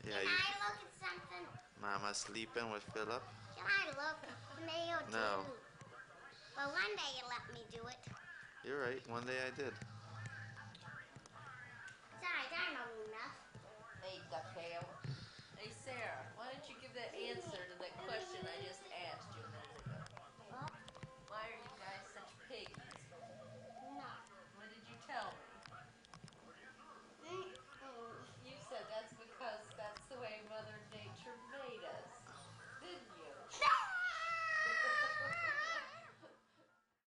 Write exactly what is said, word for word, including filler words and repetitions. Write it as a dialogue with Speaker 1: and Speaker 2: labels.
Speaker 1: Yeah,
Speaker 2: Can
Speaker 1: you,
Speaker 2: I look at something?
Speaker 1: Mama sleeping with Philip?
Speaker 2: Can I look at the mail
Speaker 1: No.
Speaker 2: too? Well, one day you let me do it.
Speaker 1: You're right. One day I did.
Speaker 2: Besides, I'm old enough.
Speaker 3: Hey, ducktail.